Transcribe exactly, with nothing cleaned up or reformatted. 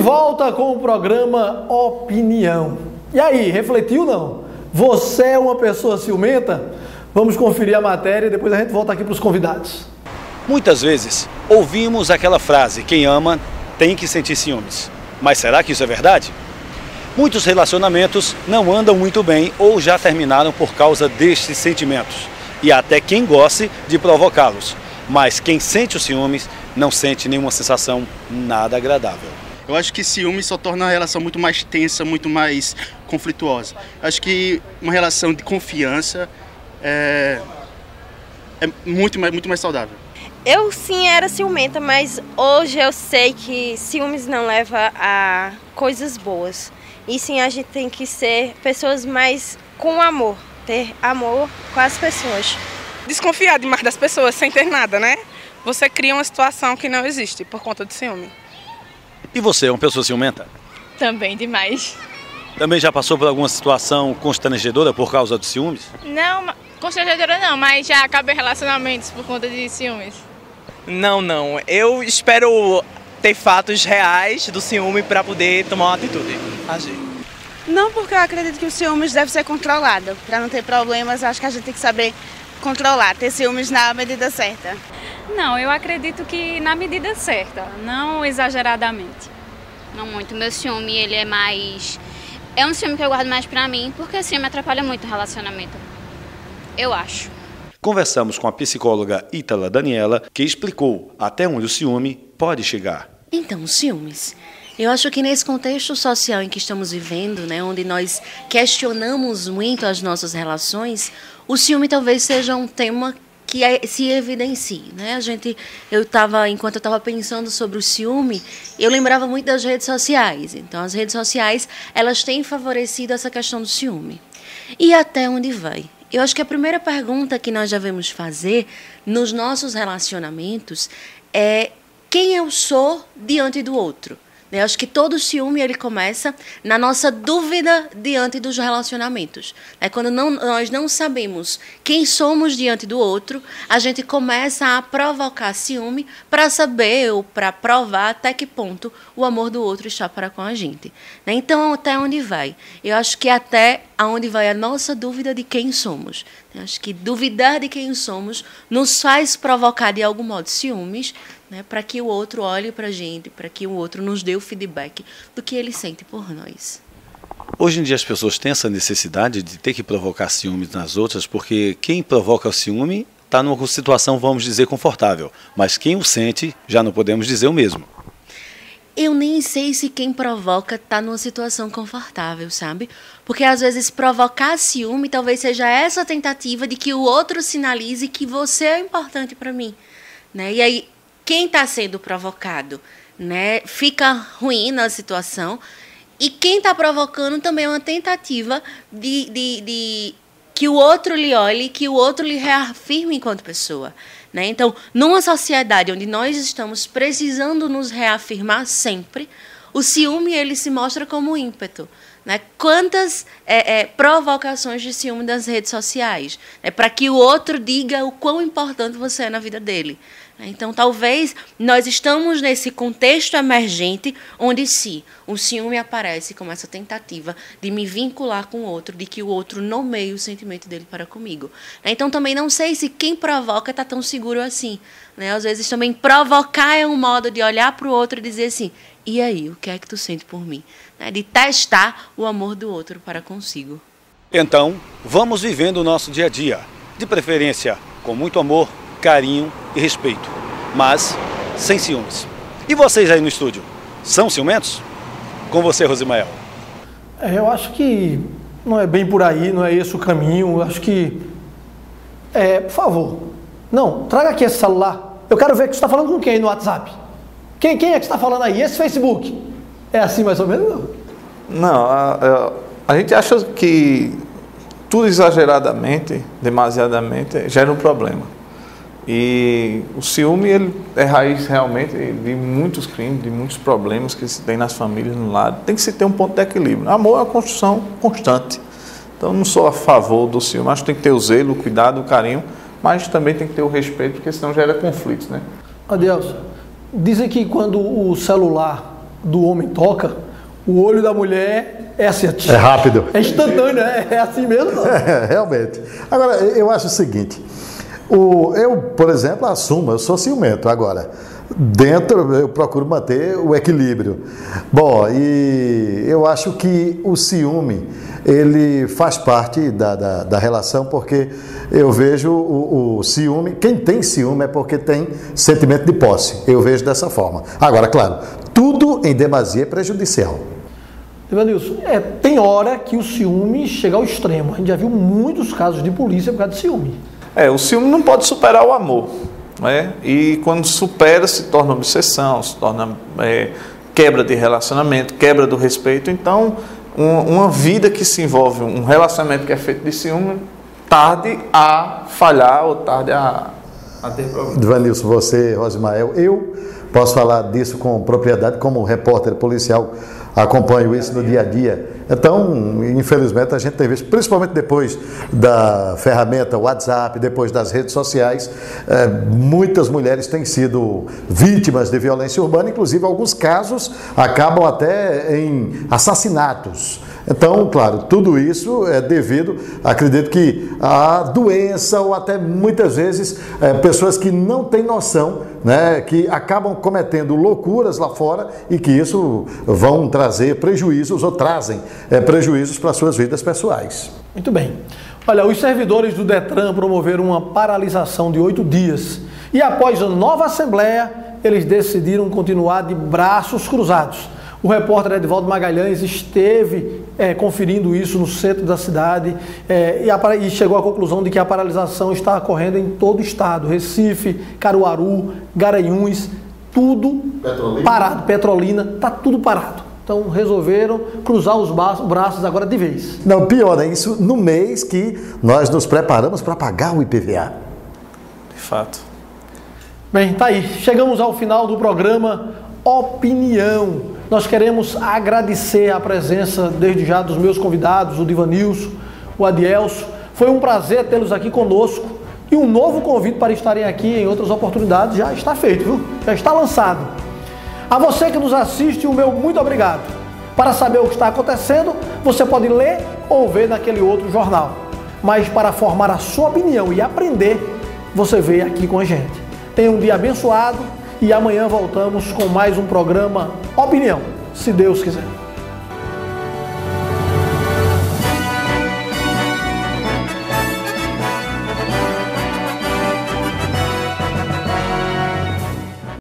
volta com o programa Opinião. E aí, refletiu não? Você é uma pessoa ciumenta? Vamos conferir a matéria e depois a gente volta aqui para os convidados. Muitas vezes ouvimos aquela frase: quem ama tem que sentir ciúmes. Mas será que isso é verdade? Muitos relacionamentos não andam muito bem ou já terminaram por causa destes sentimentos. E até quem goste de provocá-los. Mas quem sente os ciúmes não sente nenhuma sensação nada agradável. Eu acho que ciúme só torna a relação muito mais tensa, muito mais conflituosa. Eu acho que uma relação de confiança é, é muito, mais, muito mais saudável. Eu sim era ciumenta, mas hoje eu sei que ciúmes não leva a coisas boas. E sim, a gente tem que ser pessoas mais com amor, ter amor com as pessoas. Desconfiar demais das pessoas sem ter nada, né? Você cria uma situação que não existe por conta do ciúme. E você é uma pessoa ciumenta? Também demais. Também já passou por alguma situação constrangedora por causa dos ciúmes? Não, constrangedora não, mas já acabei relacionamentos por conta de ciúmes. Não, não. Eu espero ter fatos reais do ciúme para poder tomar uma atitude, agir. Não, porque eu acredito que o ciúmes deve ser controlado. Para não ter problemas, acho que a gente tem que saber controlar, ter ciúmes na medida certa. Não, eu acredito que na medida certa, não exageradamente. Não muito. Meu ciúme, ele é mais... É um ciúme que eu guardo mais pra mim, porque assim me atrapalha muito o relacionamento. Eu acho. Conversamos com a psicóloga Ítala Daniela, que explicou até onde o ciúme pode chegar. Então, os ciúmes. Eu acho que nesse contexto social em que estamos vivendo, né, onde nós questionamos muito as nossas relações, o ciúme talvez seja um tema que se evidencie, né? A gente, eu estava, enquanto eu estava pensando sobre o ciúme, eu lembrava muito das redes sociais. Então, as redes sociais, elas têm favorecido essa questão do ciúme. E até onde vai? Eu acho que a primeira pergunta que nós devemos fazer nos nossos relacionamentos é quem eu sou diante do outro. Eu acho que todo ciúme ele começa na nossa dúvida diante dos relacionamentos. É quando não, nós não sabemos quem somos diante do outro, a gente começa a provocar ciúme para saber ou para provar até que ponto o amor do outro está para com a gente. Então, até onde vai? Eu acho que até aonde vai a nossa dúvida de quem somos. Eu acho que duvidar de quem somos nos faz provocar de algum modo ciúmes, né, para que o outro olhe para a gente, para que o outro nos dê o feedback do que ele sente por nós. Hoje em dia as pessoas têm essa necessidade de ter que provocar ciúmes nas outras, porque quem provoca o ciúme está numa situação, vamos dizer, confortável, mas quem o sente, já não podemos dizer o mesmo. Eu nem sei se quem provoca está numa situação confortável, sabe? Porque às vezes provocar ciúme talvez seja essa tentativa de que o outro sinalize que você é importante para mim, né? E aí quem está sendo provocado, né, fica ruim na situação, e quem está provocando também é uma tentativa de, de, de que o outro lhe olhe, que o outro lhe reafirme enquanto pessoa. Né? Então, numa sociedade onde nós estamos precisando nos reafirmar sempre, o ciúme ele se mostra como um ímpeto. Né? Quantas é, é, provocações de ciúme das redes sociais, né? Para que o outro diga o quão importante você é na vida dele. Então, talvez nós estamos nesse contexto emergente onde, sim, o ciúme aparece como essa tentativa de me vincular com o outro, de que o outro nomeie o sentimento dele para comigo. Então, também não sei se quem provoca está tão seguro assim. Né? Às vezes, também provocar é um modo de olhar para o outro e dizer assim, e aí, o que é que tu sente por mim? Né? De testar o amor do outro para consigo. Então, vamos vivendo o nosso dia a dia, de preferência com muito amor, carinho e respeito, mas sem ciúmes. E vocês aí no estúdio, são ciumentos? Com você, Rosimael. É, eu acho que não é bem por aí, não é esse o caminho. Eu acho que, é, por favor, não, traga aqui esse celular. Eu quero ver que você está falando com quem no WhatsApp. Quem, quem é que está falando aí? Esse Facebook? É assim mais ou menos? Não, não a, a, a gente acha que tudo exageradamente, demasiadamente, gera um problema. E o ciúme ele é raiz realmente de muitos crimes, de muitos problemas que se tem nas famílias, no lado. Tem que se ter um ponto de equilíbrio. Amor é uma construção constante. Então, não sou a favor do ciúme. Acho que tem que ter o zelo, o cuidado, o carinho, mas também tem que ter o respeito, porque senão gera conflitos, né? Adelson, dizem que quando o celular do homem toca, o olho da mulher é assim. É rápido. É instantâneo, é, é assim mesmo. Não. É, realmente. Agora, eu acho o seguinte, o, eu, por exemplo, assumo, eu sou ciumento. Agora, dentro eu procuro manter o equilíbrio. Bom, e eu acho que o ciúme, ele faz parte da, da, da relação, porque eu vejo o, o ciúme, quem tem ciúme é porque tem sentimento de posse, eu vejo dessa forma. Agora, claro, tudo em demasia é prejudicial. Evanilson, é, tem hora que o ciúme chega ao extremo, a gente já viu muitos casos de polícia por causa de ciúme. É, o ciúme não pode superar o amor, né? E quando supera se torna obsessão, se torna é, quebra de relacionamento, quebra do respeito. Então, um, uma vida que se envolve, um relacionamento que é feito de ciúme, tarde a falhar ou tarde a, a ter problema. Evanilson, você, Rosimael, eu posso falar disso com propriedade, como repórter policial, acompanho isso no dia a dia. Então, infelizmente, a gente tem visto, principalmente depois da ferramenta WhatsApp, depois das redes sociais, é, muitas mulheres têm sido vítimas de violência urbana, inclusive alguns casos acabam até em assassinatos. Então, claro, tudo isso é devido, acredito que a doença ou até muitas vezes é, pessoas que não têm noção, né, que acabam cometendo loucuras lá fora e que isso vão trazer prejuízos ou trazem é, prejuízos para suas vidas pessoais. Muito bem. Olha, os servidores do Detran promoveram uma paralisação de oito dias e após a nova assembleia, eles decidiram continuar de braços cruzados. O repórter Edivaldo Magalhães esteve é, conferindo isso no centro da cidade é, e, a, e chegou à conclusão de que a paralisação está ocorrendo em todo o estado. Recife, Caruaru, Garanhuns, tudo Petrolina. parado. Petrolina, está tudo parado. Então resolveram cruzar os braços agora de vez. Não, pior é isso no mês que nós nos preparamos para pagar o I P V A. De fato. Bem, tá aí. Chegamos ao final do programa Opinião. Nós queremos agradecer a presença desde já dos meus convidados, o Divanilson, o Adielso. Foi um prazer tê-los aqui conosco e um novo convite para estarem aqui em outras oportunidades já está feito, viu? Já está lançado. A você que nos assiste, o meu muito obrigado. Para saber o que está acontecendo, você pode ler ou ver naquele outro jornal. Mas para formar a sua opinião e aprender, você veio aqui com a gente. Tenha um dia abençoado. E amanhã voltamos com mais um programa Opinião, se Deus quiser.